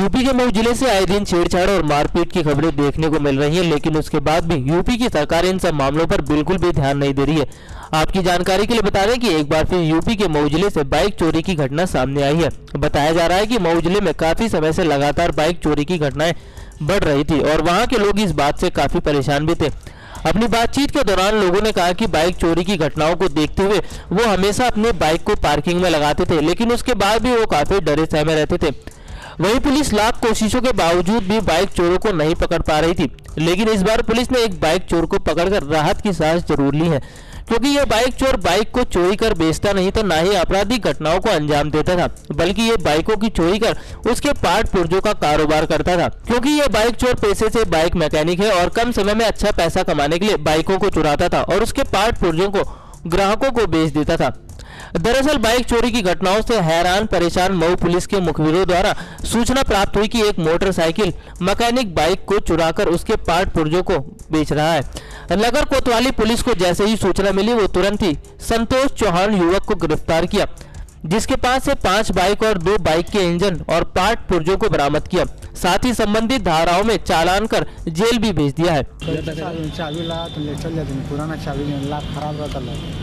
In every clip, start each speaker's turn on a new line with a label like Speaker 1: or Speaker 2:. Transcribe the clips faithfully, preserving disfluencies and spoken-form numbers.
Speaker 1: UP के मऊ जिले से आए दिन छेड़छाड़ और मारपीट की खबरें देखने को मिल रही हैं, लेकिन उसके बाद भी यूपी की सरकार इन सब मामलों पर बिल्कुल भी ध्यान नहीं दे रही है। आपकी जानकारी के लिए बता दें कि एक बार फिर यूपी के मऊ जिले से बाइक चोरी की घटना सामने आई है। बताया जा रहा है कि मऊ जिले में काफी समय से लगातार बाइक चोरी की घटनाएं बढ़ रही थी और वहां के लोग इस बात से काफी परेशान भी थे। अपनी बातचीत के दौरान लोगों ने कहा कि बाइक चोरी की घटनाओं को देखते हुए वो हमेशा अपने बाइक को पार्किंग में लगाते थे, लेकिन उसके बाद भी वो काफी डरे सहमे रहते थे। वहीं पुलिस लाख कोशिशों के बावजूद भी बाइक चोरों को नहीं पकड़ पा रही थी, लेकिन इस बार पुलिस ने एक बाइक चोर को पकड़कर राहत की सांस जरूर ली है, क्योंकि यह बाइक चोर बाइक को चोरी कर बेचता नहीं तो ना ही आपराधिक घटनाओं को अंजाम देता था, बल्कि ये बाइकों की चोरी कर उसके पार्ट पुर्जों का कारोबार करता था। क्योंकि यह बाइक चोर पेशे से बाइक मैकेनिक है और कम समय में अच्छा पैसा कमाने के लिए बाइकों को चुराता था और उसके पार्ट पुर्जों को ग्राहकों को बेच देता था। दरअसल बाइक चोरी की घटनाओं से हैरान परेशान मऊ पुलिस के मुखबिरों द्वारा सूचना प्राप्त हुई कि एक मोटरसाइकिल मैकेनिक बाइक को चुराकर उसके पार्ट पुर्जों को बेच रहा है। नगर कोतवाली पुलिस को जैसे ही सूचना मिली वो तुरंत ही संतोष चौहान युवक को गिरफ्तार किया, जिसके पास से पांच बाइक और दो बाइक के इंजन और पार्ट पुर्जों को बरामद किया। साथ ही संबंधित धाराओं में चालान कर जेल भी भेज दिया है।
Speaker 2: चाबी लगा तो ले चल जाते, पुराना चाबी लाख खराब रहता है।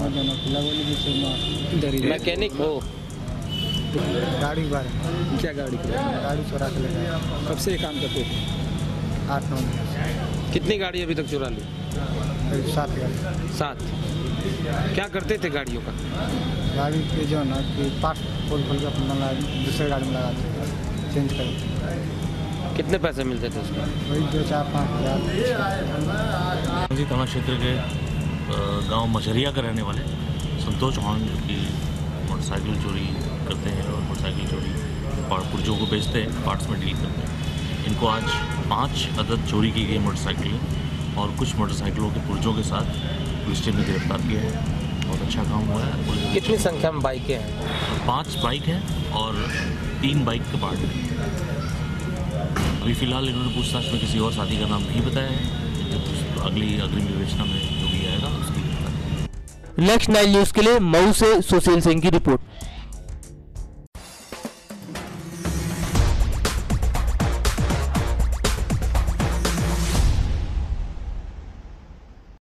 Speaker 3: मैकेनिक हो
Speaker 2: गाड़ी बार
Speaker 3: क्या गाड़ी
Speaker 2: गाड़ी चुरा के ले गया।
Speaker 3: कब से ये काम करते थे?
Speaker 2: आठ नौ महीने।
Speaker 3: कितनी गाड़ी अभी तक चुरा ली?
Speaker 2: सात गाड़ी।
Speaker 3: सात। क्या करते थे गाड़ियों का?
Speaker 2: गाड़ी के जो ना कि पार्ट खोल खोल के अपना दूसरे गाड़ी में लगाते चेंज करते।
Speaker 3: कितने पैसे मिलते थे उसमें?
Speaker 2: वही दो चार पाँच हज़ार।
Speaker 4: थाना क्षेत्र के गांव मछरिया के रहने वाले संतोष चौहान, जो कि मोटरसाइकिल चोरी करते हैं और मोटरसाइकिल चोरी पार्ट पुर्जों को बेचते हैं, पार्ट्स में डील करते हैं। इनको आज पाँच अदद चोरी की गई मोटरसाइकिलें और कुछ मोटरसाइकिलों के पुर्जों के साथ पुलिस टीम ने गिरफ्तार किया है। बहुत अच्छा काम हुआ है।
Speaker 3: कितनी संख्या में बाइकें हैं?
Speaker 4: पाँच बाइक हैं और तीन बाइक के पार्ट हैं। अभी फिलहाल इन्होंने पूछताछ में किसी और साथी का नाम नहीं बताया है। जब अगली अग्रिम विवेचना में जो भी आएगा उसकी।
Speaker 1: नेक्स्ट नाइन न्यूज के लिए मऊ से सुशील सिंह की रिपोर्ट।